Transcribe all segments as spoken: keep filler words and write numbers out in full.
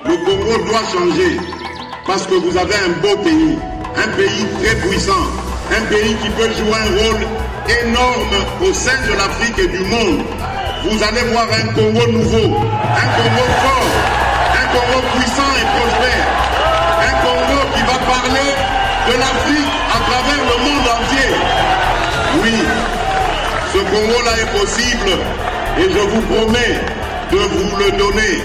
Le Congo doit changer parce que vous avez un beau pays, un pays très puissant, un pays qui peut jouer un rôle énorme au sein de l'Afrique et du monde. Vous allez voir un Congo nouveau, un Congo fort, un Congo puissant et prospère, un Congo qui va parler de l'Afrique à travers le monde entier. Oui, ce Congo-là est possible et je vous promets de vous le donner.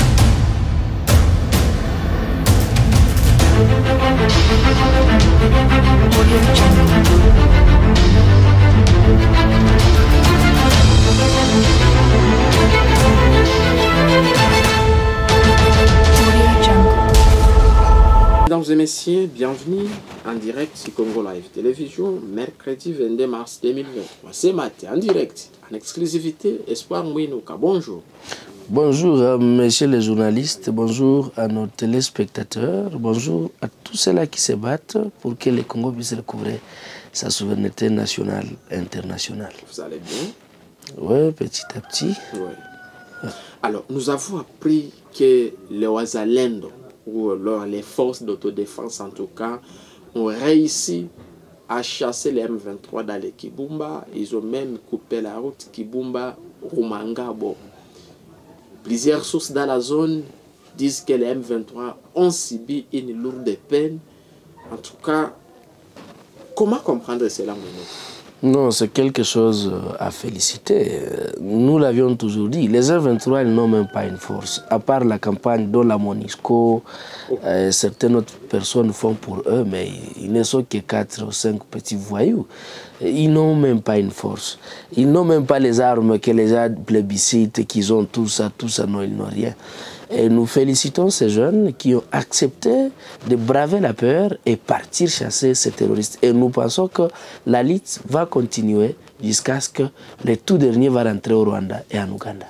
Mesdames et messieurs, bienvenue en direct sur Congo Live Télévision, mercredi vingt-deux mars deux mille vingt-trois. C'est matin, en direct, en exclusivité, Espoir Mouinouka. Bonjour. Bonjour à messieurs les journalistes, bonjour à nos téléspectateurs, bonjour à tous ceux-là qui se battent pour que le Congo puisse recouvrer sa souveraineté nationale et internationale. Vous allez bien? Oui, petit à petit. Ouais. Alors, nous avons appris que les Ouazalendo, ou alors les forces d'autodéfense en tout cas, ont réussi à chasser les M vingt-trois dans les Kibumba. Ils ont même coupé la route Kibumba-Rumangabo. Plusieurs sources dans la zone disent que les M vingt-trois ont subi une lourde peine. En tout cas, comment comprendre cela, Mounou? Non, c'est quelque chose à féliciter. Nous l'avions toujours dit. Les M vingt-trois, ils n'ont même pas une force. À part la campagne dont la MONUSCO, euh, certaines autres personnes font pour eux, mais ils ne sont que quatre ou cinq petits voyous. Ils n'ont même pas une force. Ils n'ont même pas les armes que les gens plébiscitent, qu'ils ont tout ça, tout ça, non, ils n'ont rien. Et nous félicitons ces jeunes qui ont accepté de braver la peur et partir chasser ces terroristes. Et nous pensons que la lutte va continuer jusqu'à ce que les tout derniers vont rentrer au Rwanda et en Ouganda.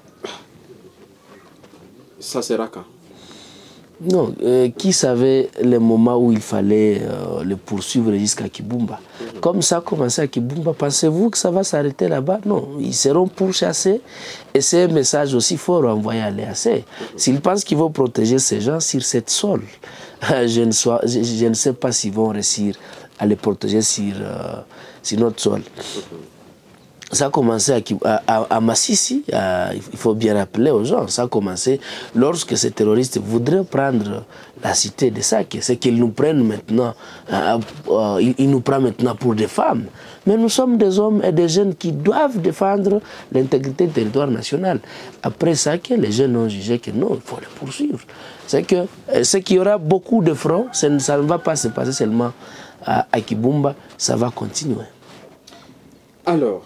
Ça sera quand? Non, euh, qui savait le moment où il fallait euh, le poursuivre jusqu'à Kibumba? Mm-hmm. Comme ça a commencé à Kibumba, pensez-vous que ça va s'arrêter là-bas? Non, ils seront pourchassés. Et c'est un message aussi fort envoyé à l'E A C. Mm-hmm. S'ils pensent qu'ils vont protéger ces gens sur cette sol, je, ne sois, je, je ne sais pas s'ils vont réussir à les protéger sur, euh, sur notre sol. Mm-hmm. Ça a commencé à, à, à Massissi, à, il faut bien rappeler aux gens, ça a commencé lorsque ces terroristes voudraient prendre la cité de Sake. C'est qu'ils nous prennent maintenant, euh, euh, ils, ils nous prennent maintenant pour des femmes. Mais nous sommes des hommes et des jeunes qui doivent défendre l'intégrité du territoire national. Après Sake, les jeunes ont jugé que non, il faut les poursuivre. C'est que ce qu'il y aura beaucoup de fronts, ça ne va pas se passer seulement à, à Kibumba, ça va continuer. Alors,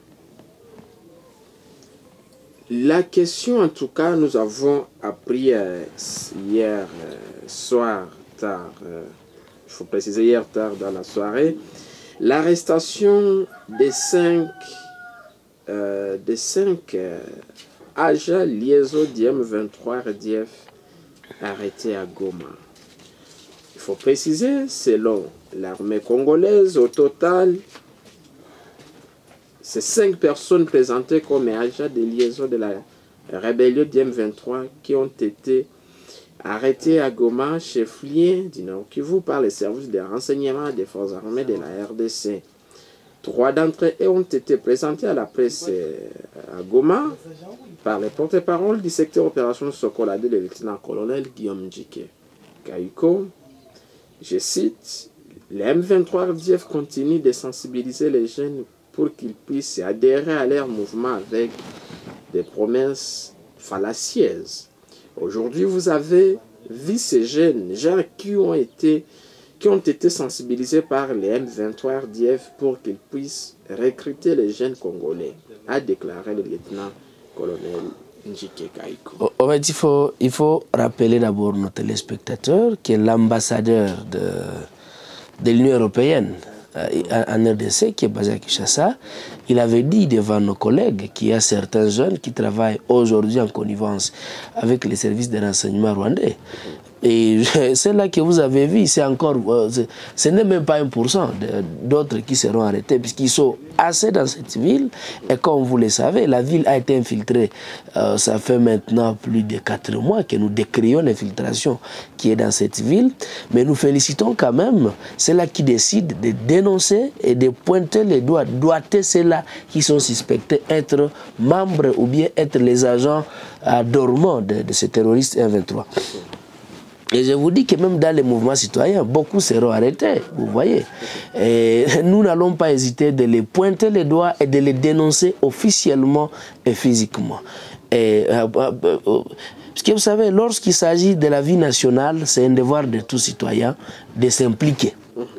la question, en tout cas, nous avons appris euh, hier euh, soir tard, euh, il faut préciser hier tard dans la soirée, l'arrestation des cinq, euh, des cinq euh, agents liaison du M vingt-trois R D F arrêtés à Goma. Il faut préciser, selon l'armée congolaise, au total, ces cinq personnes présentées comme agents de liaison de la rébellion du M vingt-trois qui ont été arrêtés à Goma, chef-lieu du Nord Kivu, par les services de renseignement des forces armées de la R D C. Trois d'entre eux ont été présentés à la presse à Goma par les porte-parole du secteur opération Sokolade, le lieutenant-colonel Guillaume Djike Kaiko. Je cite, les M vingt-trois R D F continuent de sensibiliser les jeunes pour qu'ils puissent adhérer à leur mouvement avec des promesses fallacieuses. Aujourd'hui, vous avez vu ces jeunes gens qui ont été, qui ont été sensibilisés par les M vingt-trois R D F pour qu'ils puissent recruter les jeunes Congolais, a déclaré le lieutenant-colonel Djike Kaiko. En fait, il faut, il faut rappeler d'abord nos téléspectateurs que l'ambassadeur de, de l'Union européenne en R D C, qui est basé à Kinshasa, il avait dit devant nos collègues qu'il y a certains jeunes qui travaillent aujourd'hui en connivence avec les services de renseignement rwandais. Et celle-là que vous avez vue, c'est encore, ce n'est même pas un pour cent d'autres qui seront arrêtés, puisqu'ils sont assez dans cette ville. Et comme vous le savez, la ville a été infiltrée. Euh, ça fait maintenant plus de quatre mois que nous décrions l'infiltration qui est dans cette ville. Mais nous félicitons quand même ceux-là qui décident de dénoncer et de pointer les doigts, doigter ceux-là qui sont suspectés être membres ou bien être les agents euh, dormants de, de ces terroristes M vingt-trois. Et je vous dis que même dans les mouvements citoyens, beaucoup seront arrêtés, vous voyez. Et nous n'allons pas hésiter de les pointer les doigts et de les dénoncer officiellement et physiquement. Et, euh, euh, euh, parce que vous savez, lorsqu'il s'agit de la vie nationale, c'est un devoir de tout citoyen de s'impliquer.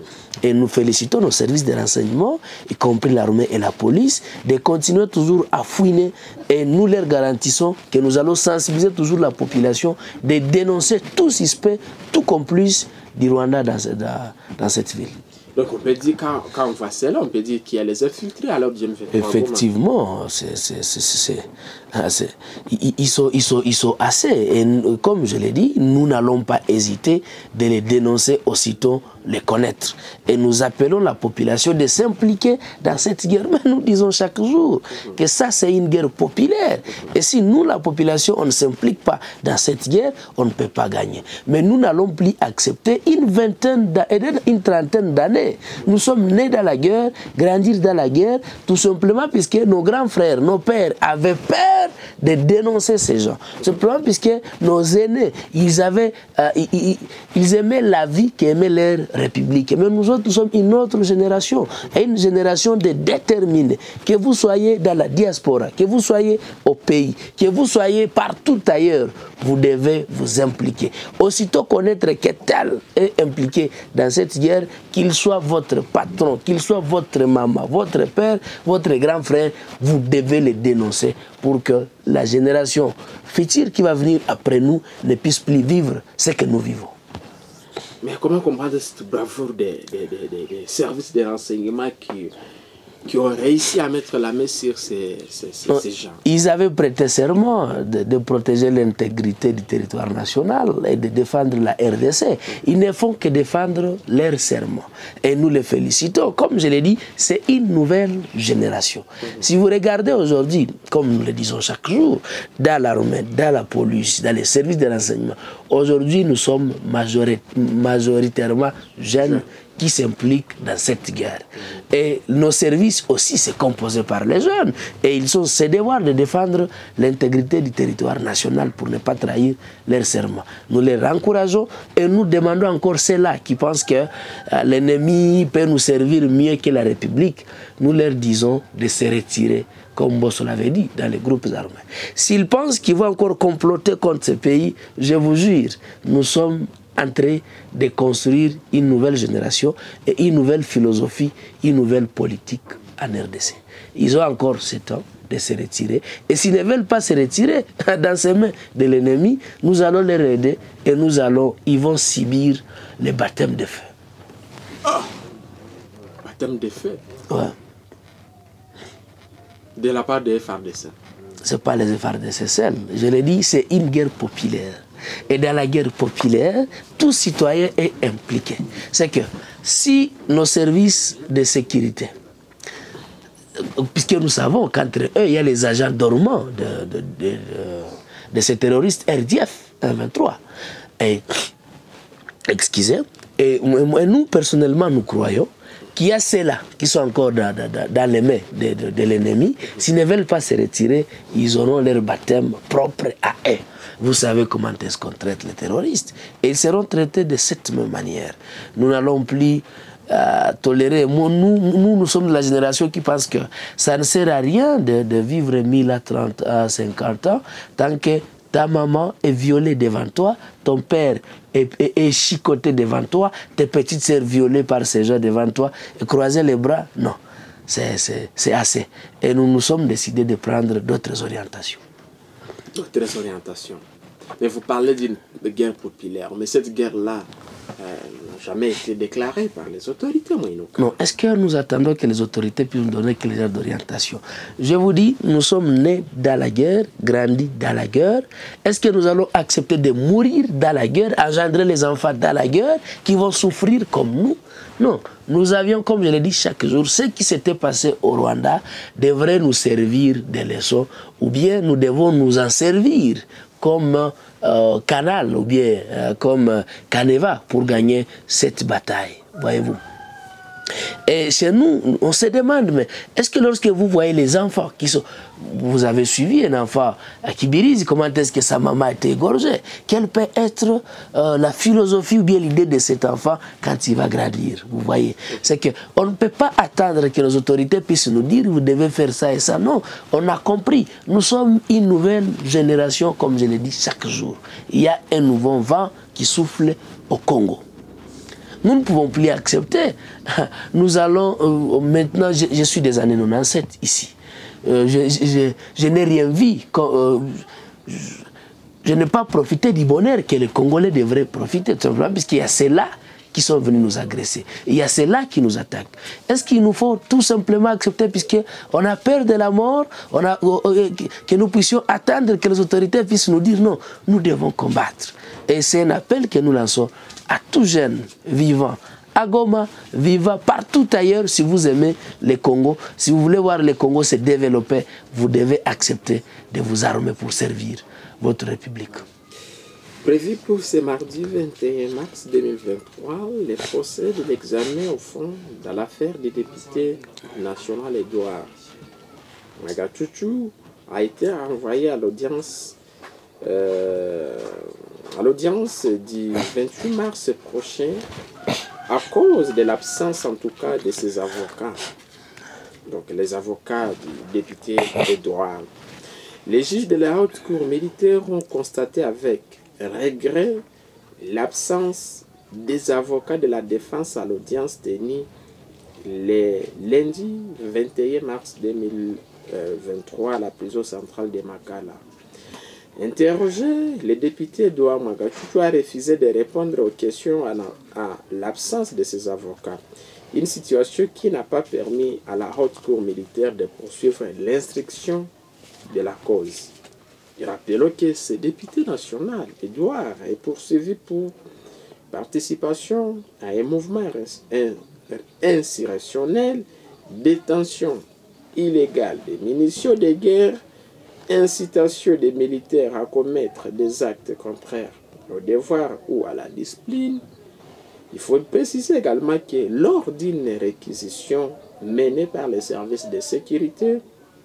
Et nous félicitons nos services de renseignement, y compris l'armée et la police, de continuer toujours à fouiner. Et nous leur garantissons que nous allons sensibiliser toujours la population, de dénoncer tout suspect, tout complice du Rwanda dans, dans, dans cette ville. Donc on peut dire, quand, quand on voit cela, on peut dire qu'il y a les infiltrés alors du M vingt-trois. Effectivement, c'est, c'est, c'est, c'est, c'est, ils, ils, sont, ils, sont, ils sont assez. Et comme je l'ai dit, nous n'allons pas hésiter de les dénoncer aussitôt, les connaître. Et nous appelons la population de s'impliquer dans cette guerre. Mais nous disons chaque jour que ça, c'est une guerre populaire. Et si nous, la population, on ne s'implique pas dans cette guerre, on ne peut pas gagner. Mais nous n'allons plus accepter une vingtaine, une trentaine d'années. Nous sommes nés dans la guerre, grandir dans la guerre, tout simplement puisque nos grands frères, nos pères avaient peur de dénoncer ces gens. Simplement puisque nos aînés, ils, avaient, euh, ils, ils aimaient la vie qu'aimait leur république. Mais nous autres, nous sommes une autre génération, une génération de déterminés. Que vous soyez dans la diaspora, que vous soyez au pays, que vous soyez partout ailleurs, vous devez vous impliquer. Aussitôt connaître que tel est impliqué dans cette guerre, qu'il soit votre patron, qu'il soit votre maman, votre père, votre grand frère, vous devez les dénoncer pour que la génération future qui va venir après nous ne puisse plus vivre ce que nous vivons. Mais comment comprendre cette bravoure des, des, des, des, des services de renseignement qui, qui ont réussi à mettre la main sur ces, ces, ces, ces gens? Ils avaient prêté serment de, de protéger l'intégrité du territoire national et de défendre la R D C. Ils ne font que défendre leur serment. Et nous les félicitons. Comme je l'ai dit, c'est une nouvelle génération. Mm-hmm. Si vous regardez aujourd'hui, comme nous le disons chaque jour, dans l'armée, dans la police, dans les services de renseignement, aujourd'hui nous sommes majori majoritairement jeunes qui s'impliquent dans cette guerre. Et nos services aussi, c'est composé par les jeunes. Et ils ont ce devoir de défendre l'intégrité du territoire national pour ne pas trahir leur serment. Nous les encourageons et nous demandons encore ceux-là qui pensent que euh, l'ennemi peut nous servir mieux que la République. Nous leur disons de se retirer, comme Bosso l'avait dit, dans les groupes armés. S'ils pensent qu'ils vont encore comploter contre ce pays, je vous jure, nous sommes en train de construire une nouvelle génération et une nouvelle philosophie, une nouvelle politique en R D C. Ils ont encore ce temps de se retirer. Et s'ils ne veulent pas se retirer dans ces mains de l'ennemi, nous allons les aider et nous allons, ils vont subir les baptêmes de feu. Oh. Baptême de feu? Ouais. De la part des F A R D C? Ce n'est pas les F A R D C seuls. Je l'ai dit, c'est une guerre populaire. Et dans la guerre populaire, tout citoyen est impliqué. C'est que si nos services de sécurité, puisque nous savons qu'entre eux, il y a les agents dormants de, de, de, de, de ces terroristes R D F M vingt-trois. Et, excusez, et, et nous, personnellement, nous croyons qu'il y a ceux-là qui sont encore dans, dans, dans les mains de, de, de l'ennemi. S'ils ne veulent pas se retirer, ils auront leur baptême propre à eux. Vous savez comment est-ce qu'on traite les terroristes. Et ils seront traités de cette même manière. Nous n'allons plus euh, tolérer. Nous, nous, nous sommes de la génération qui pense que ça ne sert à rien de, de vivre mille à trente à cinquante ans tant que ta maman est violée devant toi, ton père est, est, est chicoté devant toi, tes petites sœurs violées par ces gens devant toi, et croiser les bras, non. C'est assez. Et nous nous sommes décidés de prendre d'autres orientations. D'autres orientations. Mais vous parlez d'une guerre populaire, mais cette guerre-là, n'ont jamais été déclarés par les autorités. Non, est-ce que nous attendons que les autorités puissent nous donner quelques heures d'orientation? Je vous dis, nous sommes nés dans la guerre, grandis dans la guerre. Est-ce que nous allons accepter de mourir dans la guerre, engendrer les enfants dans la guerre, qui vont souffrir comme nous? Non, nous avions, comme je l'ai dit chaque jour, ce qui s'était passé au Rwanda devrait nous servir de leçon, ou bien nous devons nous en servir comme euh, canal, ou bien euh, comme euh, canevas pour gagner cette bataille, voyez-vous. Et chez nous, on se demande, mais est-ce que lorsque vous voyez les enfants qui sont... Vous avez suivi un enfant à Kibirizi, comment est-ce que sa maman a été égorgée? Quelle peut être euh, la philosophie ou bien l'idée de cet enfant quand il va grandir? Vous voyez, c'est qu'on ne peut pas attendre que les autorités puissent nous dire vous devez faire ça et ça. Non, on a compris. Nous sommes une nouvelle génération, comme je l'ai dit chaque jour. Il y a un nouveau vent qui souffle au Congo. Nous ne pouvons plus accepter. Nous allons, euh, maintenant, je, je suis des années quatre-vingt-dix-sept ici. Euh, je je, je n'ai rien vu. Euh, je, je n'ai pas profité du bonheur que les Congolais devraient profiter, tout simplement, puisqu'il y a ceux-là qui sont venus nous agresser. Il y a ceux-là qui nous attaquent. Est-ce qu'il nous faut tout simplement accepter, puisqu'on a peur de la mort, on a, euh, que nous puissions attendre que les autorités puissent nous dire non, nous devons combattre. Et c'est un appel que nous lançons à tout jeune vivant, à Goma, vivant partout ailleurs. Si vous aimez le Congo, si vous voulez voir le Congo se développer, vous devez accepter de vous armer pour servir votre République. Prévu pour ce mardi vingt et un mars deux mille vingt-trois, le procès de l'examen au fond dans l'affaire du député national Edouard Mwagachuchu a été renvoyé à l'audience euh, à l'audience du vingt-huit mars prochain à cause de l'absence en tout cas de ses avocats. Donc les avocats du député Edouard. Les juges de la haute cour militaire ont constaté avec regret l'absence des avocats de la défense à l'audience tenue le lundi vingt et un mars deux mille vingt-trois à la prison centrale de Makala. Interrogé, le député Edouard Mwagachuchu a refusé de répondre aux questions à l'absence de ses avocats. Une situation qui n'a pas permis à la haute cour militaire de poursuivre l'instruction de la cause. Rappelons que ce député national, Edouard, est poursuivi pour participation à un mouvement insurrectionnel, détention illégale des munitions de guerre, incitation des militaires à commettre des actes contraires au devoir ou à la discipline. Il faut préciser également que lors d'une réquisition menée par les services de sécurité,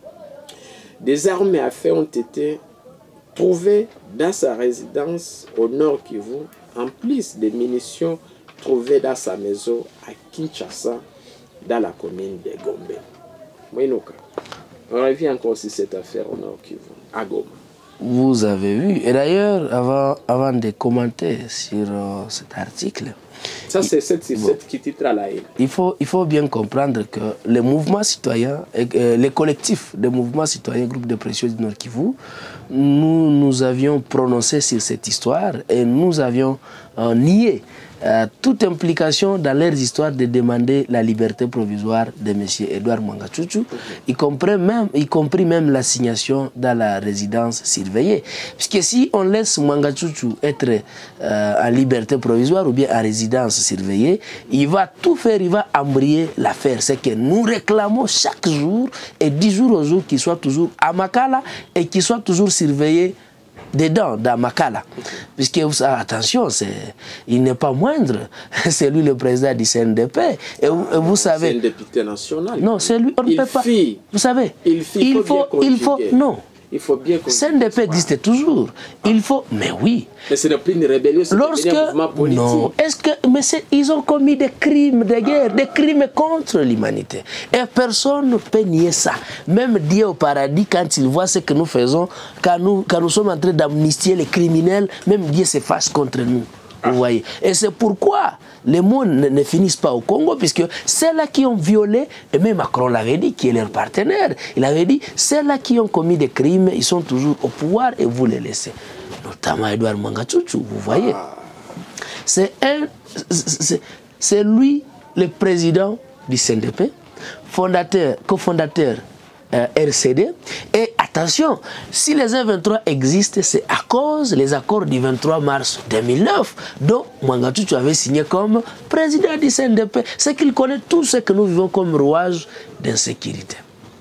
des armes à feu ont été trouvées dans sa résidence au Nord Kivu, en plus des munitions trouvées dans sa maison à Kinshasa, dans la commune de Gombe. Moïnoka, on revient encore sur cette affaire au Nord Kivu, à Goma. Vous avez vu, et d'ailleurs, avant, avant de commenter sur euh, cet article, ça, c'est cette, bon, cette qui titre à la haine. Il faut, il faut bien comprendre que les mouvements citoyens, euh, les collectifs de mouvements citoyens, groupe de pression du Nord Kivu, nous, nous avions prononcé sur cette histoire et nous avions euh, nié euh, toute implication dans leurs histoires de demander la liberté provisoire de M. Edouard Mwagachuchu, y compris même, y compris même l'assignation dans la résidence surveillée. Puisque si on laisse Mwagachuchu être euh, en liberté provisoire ou bien en résidence surveillée, il va tout faire, il va embrayer l'affaire. C'est que nous réclamons chaque jour et dix jours au jour qu'il soit toujours à Makala et qu'il soit toujours surveillé dedans, dans Makala. Puisque, attention, il n'est pas moindre. C'est lui le président du C N D P. Et vous, et vous savez... C'est un député national. Non, c'est lui, on ne peut pas... Vous savez, il, il faut... Il faut non. Il faut bien que... C N D P existe toujours. Il faut... Mais oui. Mais ce n'est plus une rébellion, c'est un mouvement politique. Non. Est-ce que... Mais ils ont commis des crimes de guerre, des crimes contre l'humanité. Et personne ne peut nier ça. Même Dieu au paradis, quand il voit ce que nous faisons, quand nous, quand nous sommes en train d'amnistier les criminels, même Dieu se fâche contre nous. Vous voyez. Et c'est pourquoi les mots ne, ne finissent pas au Congo, puisque ceux-là qui ont violé, et même Macron l'avait dit, qui est leur partenaire, il avait dit, ceux-là qui ont commis des crimes, ils sont toujours au pouvoir et vous les laissez. Notamment Edouard Mwagachuchu, vous voyez. C'est un, c'est lui le président du C N D P, fondateur, cofondateur euh, R C D. Et attention, si les M vingt-trois existent, c'est à cause des accords du vingt-trois mars deux mille neuf, dont Mwanga Chouchou avait signé comme président du C N D P. C'est qu'il connaît tout ce que nous vivons comme rouage d'insécurité.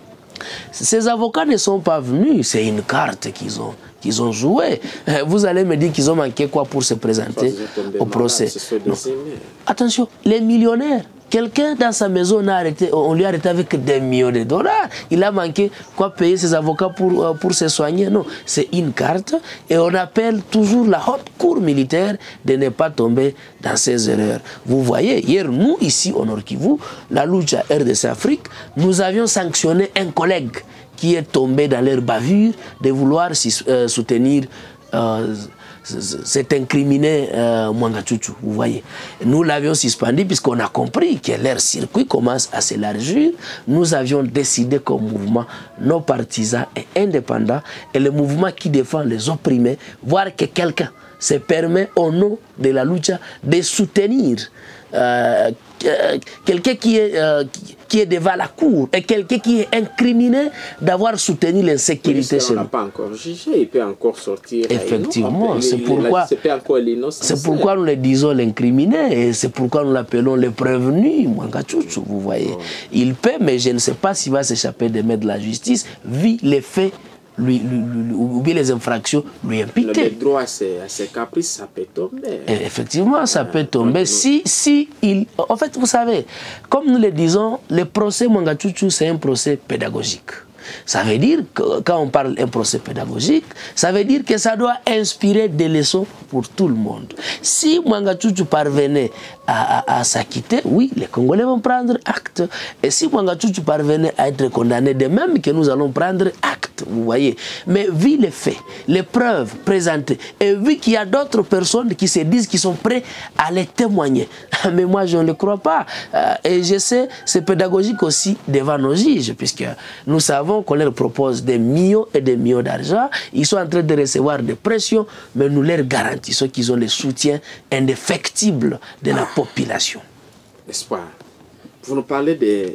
Ces avocats ne sont pas venus, c'est une carte qu'ils ont, qu'ils ont jouée. Vous allez me dire qu'ils ont manqué quoi pour se présenter au procès. Non. Attention, les millionnaires, quelqu'un dans sa maison, on, a arrêté, on lui a arrêté avec des millions de dollars. Il a manqué quoi payer ses avocats pour, pour se soigner. Non, c'est une carte et on appelle toujours la haute cour militaire de ne pas tomber dans ces erreurs. Vous voyez, hier, nous, ici au Nord Kivu, la lucha R D C Afrique, nous avions sanctionné un collègue qui est tombé dans leur bavure de vouloir euh, soutenir euh, cet incriminé euh, Mwanga Chouchou, vous voyez. Nous l'avions suspendu puisqu'on a compris que leur circuit commence à s'élargir. Nous avions décidé comme mouvement non partisan et indépendant et le mouvement qui défend les opprimés, voir que quelqu'un se permet au nom de la lucha de soutenir euh, quelqu'un qui est, euh, qui est devant la cour et quelqu'un qui est incriminé d'avoir soutenu l'insécurité chez nous. On n'a pas encore jugé, il peut encore sortir. Effectivement, c'est pourquoi, pourquoi nous le disons l'incriminé et c'est pourquoi nous l'appelons le prévenu, Mwanga Chouchou, vous voyez. Oh. Il peut, mais je ne sais pas s'il va s'échapper des mains de la justice, vu les faits. Lui, lui, lui, ou bien les infractions lui imputées. Le droit à ses, à ses caprices, ça peut tomber. Et effectivement, ça ah, peut tomber. Si, si il... En fait, vous savez, comme nous le disons, le procès Mwanga Chouchou, c'est un procès pédagogique. Ça veut dire que quand on parle d'un procès pédagogique, ça veut dire que ça doit inspirer des leçons pour tout le monde. Si Mwanga Chouchou parvenait à, à, à s'acquitter, oui, les Congolais vont prendre acte. Et si Mwanga Chouchou parvenait à être condamné, de même que nous allons prendre acte, vous voyez. Mais vu les faits, les preuves présentées, et vu qu'il y a d'autres personnes qui se disent qu'ils sont prêts à les témoigner, mais moi je ne le crois pas. Et je sais, c'est pédagogique aussi devant nos juges, puisque nous savons qu'on leur propose des millions et des millions d'argent. Ils sont en train de recevoir des pressions, mais nous leur garantissons qu'ils ont le soutien indéfectible de la population. Espoir, vous nous parlez de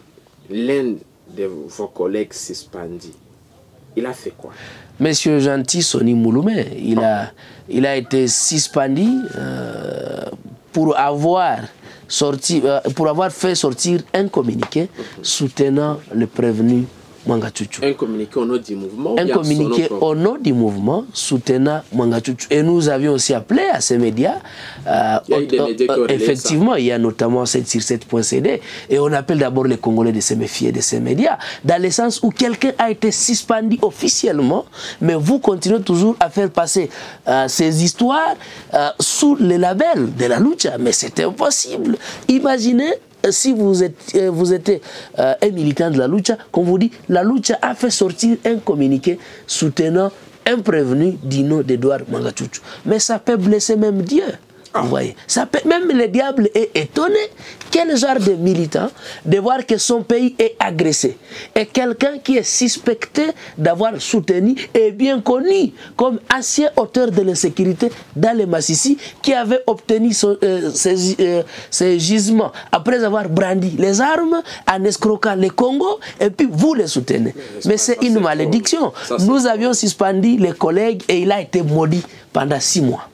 l'un de vos collègues suspendus. Il a fait quoi? Monsieur Gentil Soni Mouloumé, il a, il a été suspendu euh, pour avoir sorti, euh, pour avoir fait sortir un communiqué soutenant le prévenu Mwanga Chouchou. Un communiqué au nom du mouvement. Un communiqué au nom du mouvement soutenant Mwanga Chouchou. Et nous avions aussi appelé à ces médias. Euh, il y a eu des médias qui ont effectivement, ça. Il y a notamment sept sur sept point C D. Et on appelle d'abord les Congolais de se méfier de ces médias. Dans le sens où quelqu'un a été suspendu officiellement, mais vous continuez toujours à faire passer euh, ces histoires euh, sous le label de la lucha. Mais c'est impossible. Imaginez. Si vous êtes, vous êtes euh, un militant de la lucha, comme vous dit, la lucha a fait sortir un communiqué soutenant un prévenu du nom d'Edouard Mwanga Chouchou. Mais ça peut blesser même Dieu. Vous voyez, ça peut, même le diable est étonné. Quel genre de militant de voir que son pays est agressé et quelqu'un qui est suspecté d'avoir soutenu et bien connu comme ancien auteur de l'insécurité dans le Massissi qui avait obtenu son, euh, ses, euh, ses gisements après avoir brandi les armes en escroquant le Congo et puis vous les soutenez. Mais c'est une malédiction. Nous avions suspendu les collègues et il a été maudit pendant six mois.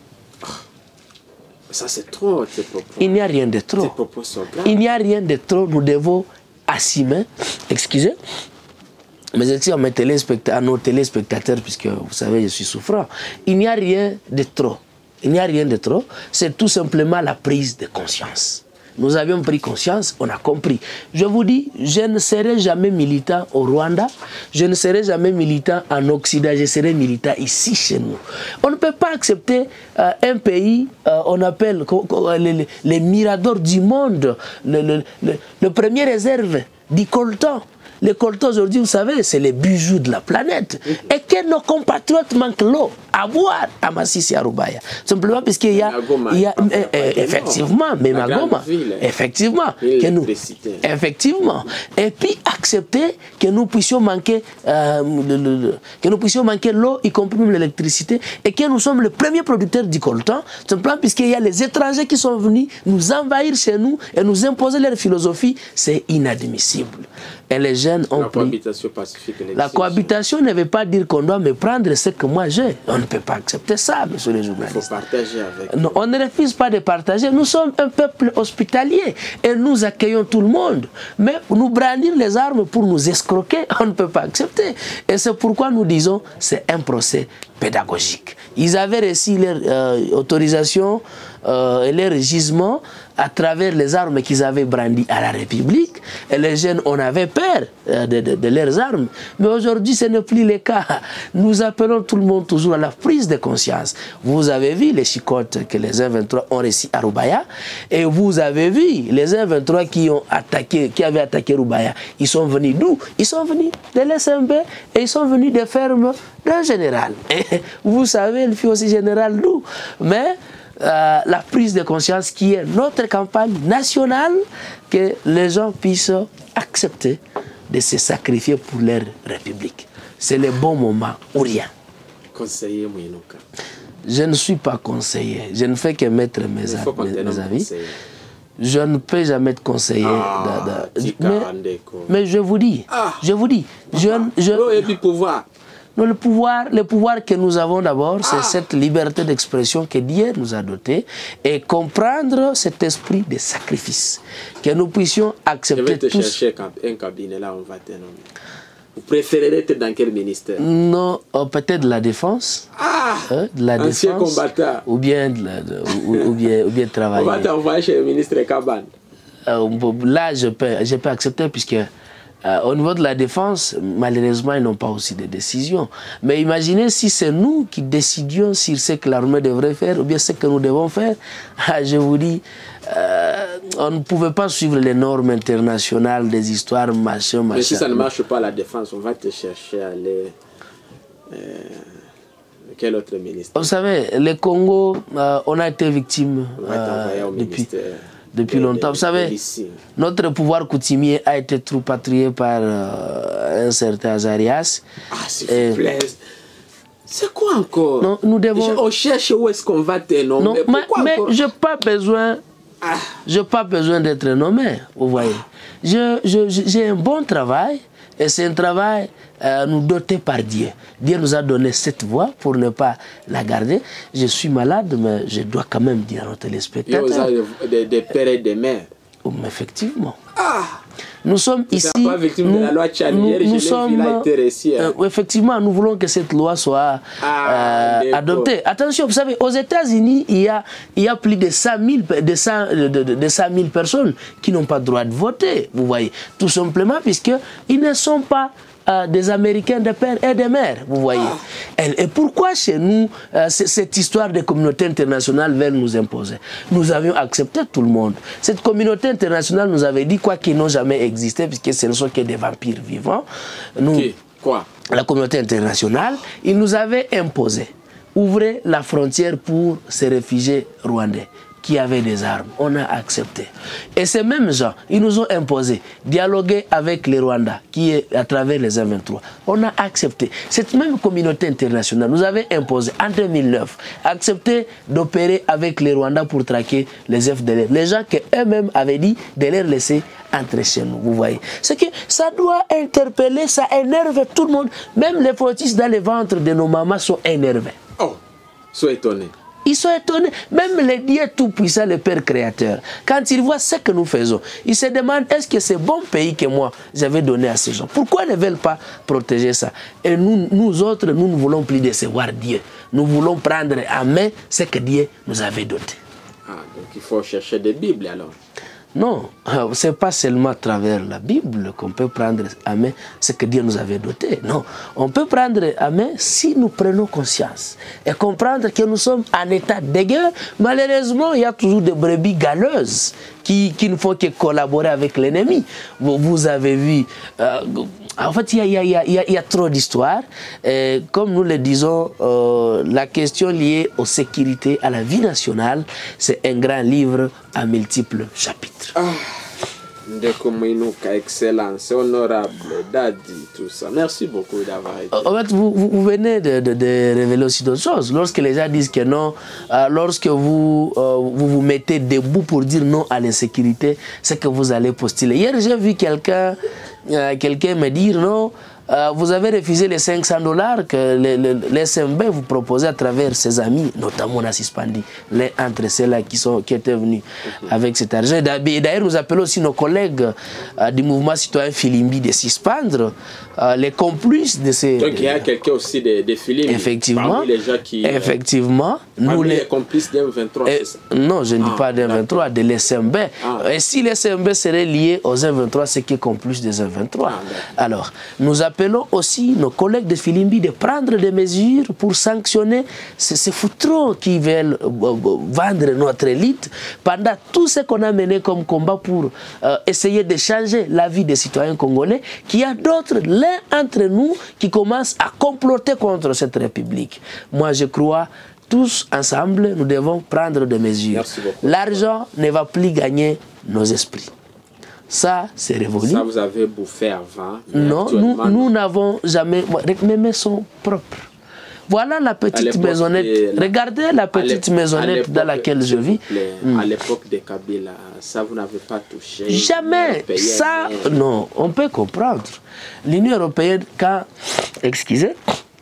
Ça c'est trop, tes propos. Il n'y a rien de trop. Tes propos sont graves. Il n'y a rien de trop. Nous devons assumer, excusez, mais je dis à, mes téléspectateurs, à nos téléspectateurs, puisque vous savez, je suis souffrant, il n'y a rien de trop. Il n'y a rien de trop. C'est tout simplement la prise de conscience. Nous avions pris conscience, on a compris. Je vous dis, je ne serai jamais militant au Rwanda, je ne serai jamais militant en Occident, je serai militant ici chez nous. On ne peut pas accepter euh, un pays, euh, on appelle les, les miradors du monde, le, le, le, le premier réserve du coltan, Le coltan aujourd'hui, vous savez, c'est les bijoux de la planète. Et que nos compatriotes manquent l'eau à boire à Masisi et à Roubaïa. Simplement parce qu'il y a... Il y a eh, eh, effectivement, même à Goma. Effectivement. Que nous, effectivement. Et puis accepter que nous puissions manquer euh, le, le, le, que nous puissions manquer l'eau, y compris même l'électricité, et que nous sommes le premier producteur du coltan, simplement puisqu'il y a les étrangers qui sont venus nous envahir chez nous et nous imposer leur philosophie, c'est inadmissible. Et les jeunes ont la pris... Cohabitation pacifique, la cohabitation ne veut pas dire qu'on doit me prendre ce que moi j'ai. On ne peut pas accepter ça, monsieur les journalistes. Il faut partager avec... Non, on ne refuse pas de partager. Nous sommes un peuple hospitalier et nous accueillons tout le monde. Mais nous brandir les armes pour nous escroquer, on ne peut pas accepter. Et c'est pourquoi nous disons que c'est un procès pédagogique. Ils avaient reçu leur euh, autorisation euh, et leur gisement à travers les armes qu'ils avaient brandies à la République. Et les jeunes, on avait peur euh, de, de, de leurs armes. Mais aujourd'hui, ce n'est plus le cas. Nous appelons tout le monde toujours à la prise de conscience. Vous avez vu les chicottes que les M vingt-trois ont réussi à Roubaïa. Et vous avez vu les M vingt-trois qui, ont attaqué, qui avaient attaqué Roubaïa. Ils sont venus d'où? Ils sont venus de l'S M B et ils sont venus des fermes d'un général. Et vous savez, il fut aussi général d'où? Mais... Euh, la prise de conscience qui est notre campagne nationale, que les gens puissent accepter de se sacrifier pour leur République. C'est le bon moment ou rien. Conseiller Mouinouka. Je ne suis pas conseiller. Je ne fais que mettre mes, mes, mes avis. Conseiller. Je ne peux jamais être conseiller. Ah, de, de, mais, mais je vous dis, ah, je vous dis, je, je, et puis pouvoir. Non, le pouvoir, le pouvoir que nous avons d'abord, c'est ah. cette liberté d'expression que Dieu nous a dotée et comprendre cet esprit de sacrifice. Que nous puissions accepter tous... Je vais te tous... chercher un cabinet, là on va te nommer. Vous préférez être dans quel ministère? Non, oh, peut-être de la défense. Ah euh, de la ancien défense, combattant. Ou bien, de la, de, ou, ou bien, ou bien travailler. On va t'envoyer chez le ministre Kaban. Euh, là, je peux, je peux accepter puisque... Euh, au niveau de la défense, malheureusement, ils n'ont pas aussi de décision. Mais imaginez si c'est nous qui décidions sur ce que l'armée devrait faire ou bien ce que nous devons faire. Ah, je vous dis, euh, on ne pouvait pas suivre les normes internationales des histoires, machin, machin. Mais si ça ne marche pas la défense, on va te chercher à aller... Euh, quel autre ministre? Vous savez, le Congo, euh, on a été victime euh, depuis... Depuis longtemps. Vous savez, notre pouvoir coutumier a été tripatouillé par euh, un certain Azarias. Ah, s'il vous plaît. C'est quoi encore? Non, nous devons... On cherche où est-ce qu'on va te nommer. Non, mais, mais je n'ai pas besoin, ah. je pas besoin d'être nommé, vous voyez. Ah. J'ai un bon travail et c'est un travail euh, nous doté par Dieu. Dieu nous a donné cette voix pour ne pas la garder. Je suis malade, mais je dois quand même dire à nos téléspectateurs. Il y a des, des pères et des mères. Oh, effectivement. Ah. Nous sommes ici. Pas victime nous, de la loi tchadienne, nous, nous sommes. Réussi, hein. euh, effectivement, nous voulons que cette loi soit ah, euh, adoptée. Attention, vous savez, aux États-Unis, il y a, il y a plus de cent mille personnes qui n'ont pas le droit de voter. Vous voyez, tout simplement puisqu'ils ne sont pas Euh, des Américains de père et de mère, vous voyez. Ah. Et, et pourquoi chez nous, euh, cette histoire de communauté internationale veut nous imposer? Nous avions accepté tout le monde. Cette communauté internationale nous avait dit quoi qu'ils n'ont jamais existé, puisque ce ne sont que des vampires vivants. Nous, okay. Quoi? La communauté internationale, ils nous avaient imposé. Ouvrez la frontière pour ces réfugiés rwandais qui avaient des armes. On a accepté. Et ces mêmes gens, ils nous ont imposé dialoguer avec les Rwandais, qui est à travers les M vingt-trois. On a accepté. Cette même communauté internationale nous avait imposé en deux mille neuf, accepter d'opérer avec les Rwandais pour traquer les F D L R. Les gens qu'eux-mêmes avaient dit de les laisser entrer chez nous, vous voyez. C'est que ça doit interpeller, ça énerve tout le monde. Même les fœtus dans les ventres de nos mamans sont énervés. Oh, sont étonnés. Ils sont étonnés. Même les dieux tout-puissants, le Père créateur, quand ils voient ce que nous faisons, ils se demandent, est-ce que c'est bon pays que moi, j'avais donné à ces gens? Pourquoi ils ne veulent pas protéger ça? Et nous, nous autres, nous ne voulons plus décevoir Dieu. Nous voulons prendre en main ce que Dieu nous avait doté. Ah, donc il faut chercher des Bibles alors? Non, ce n'est pas seulement à travers la Bible qu'on peut prendre à main ce que Dieu nous avait doté. Non, on peut prendre à main si nous prenons conscience et comprendre que nous sommes en état de guerre. Malheureusement, il y a toujours des brebis galeuses qui, qui ne font que collaborer avec l'ennemi. Vous, vous avez vu, euh, en fait, il y a, il y a, il y a, il y a trop d'histoires. Comme nous le disons, euh, la question liée aux sécurités, à la vie nationale, c'est un grand livre à multiples chapitres. Ah, Ndeko Mwinuka, excellent, c'est honorable, Daddy, tout ça. Merci beaucoup d'avoir été. En fait, vous, vous, vous venez de, de, de révéler aussi d'autres choses. Lorsque les gens disent que non, euh, lorsque vous, euh, vous vous mettez debout pour dire non à l'insécurité, c'est que vous allez postuler. Hier, j'ai vu quelqu'un euh, quelqu'un me dire non. Euh, vous avez refusé les cinq cents dollars que l'S M B vous proposait à travers ses amis, notamment Nassis Pandi, l'un entre ceux-là qui, qui étaient venus mm-hmm. avec cet argent. D'ailleurs, nous appelons aussi nos collègues euh, du mouvement citoyen Filimbi de suspendre euh, les complices de ces... Donc il y a quelqu'un aussi des de Filimbi, effectivement, parmi les gens qui... Effectivement. Euh, nous les... les complices d'M vingt-trois, c'est ça? Non, je ne dis ah, pas d'M vingt-trois, de l'S M B. Ah. Et si l'S M B serait lié aux M vingt-trois, c'est qui est complice des M vingt-trois. Ah, alors, nous appelons Appelons aussi nos collègues de Filimbi de prendre des mesures pour sanctionner ces, ces foutrons qui veulent euh, vendre notre élite pendant tout ce qu'on a mené comme combat pour euh, essayer de changer la vie des citoyens congolais, qu'il y a d'autres, l'un entre nous, qui commencent à comploter contre cette République. Moi, je crois, tous ensemble, nous devons prendre des mesures. L'argent ne va plus gagner nos esprits. Ça, c'est révolu. Ça, vous avez bouffé avant. Non, nous n'avons jamais... Mes mains sont propres. Voilà la petite maisonnette. La, Regardez la petite maisonnette dans laquelle je vis. Plaît, mm. À l'époque de Kabila, ça, vous n'avez pas touché. Jamais. Ça, non, on peut comprendre. L'Union européenne, quand... Excusez.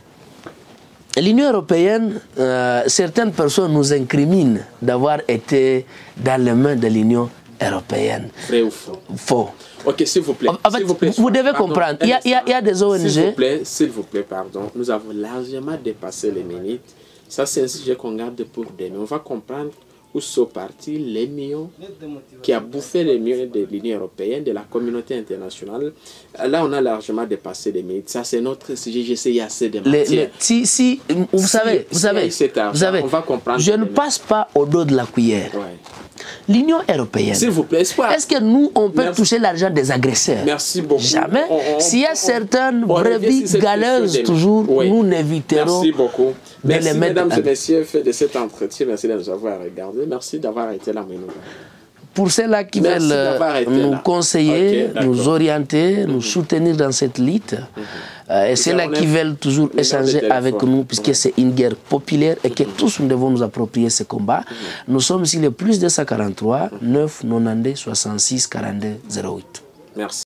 L'Union européenne, euh, certaines personnes nous incriminent d'avoir été dans les mains de l'Union européenne. Vrai ou faux? Faux. Ok, s'il vous plaît. En fait, vous, plaît, vous devez pardon, comprendre. Il y, a, il, y a, il y a des O N G. S'il vous plaît, s'il vous plaît, pardon. Nous avons largement dépassé les minutes. Ça, c'est un sujet qu'on garde pour demain. On va comprendre où sont partis les millions qui a bouffé les millions de l'Union européenne, de la communauté internationale. Là, on a largement dépassé les minutes. Ça, c'est notre sujet. J'essaie assez de les, les, Si, si, vous si, savez, vous savez, vous savez, on va comprendre. Je ne passe pas au dos de la cuillère. Ouais. L'Union européenne, s'il vous plaît, est-ce que nous, on peut Merci. toucher l'argent des agresseurs? Merci beaucoup. Jamais. S'il y a certaines brebis si galeuses, toujours, oui. nous n'éviterons Merci beaucoup. Merci, de les mesdames mettre et messieurs, fait de cet entretien. Merci de nous avoir regardé. Merci d'avoir été là. Pour ceux-là qui Merci veulent nous là. conseiller, okay, nous orienter, mm-hmm. nous soutenir dans cette lutte, mm-hmm. euh, et ceux-là qui veulent toujours échanger avec nous, puisque mm-hmm. c'est une guerre populaire et que mm-hmm. tous nous devons nous approprier ce combat, mm-hmm. nous sommes ici le plus deux cent quarante-trois, neuf, quatre-vingt-dix, soixante-six, quarante-deux, zéro huit. Merci.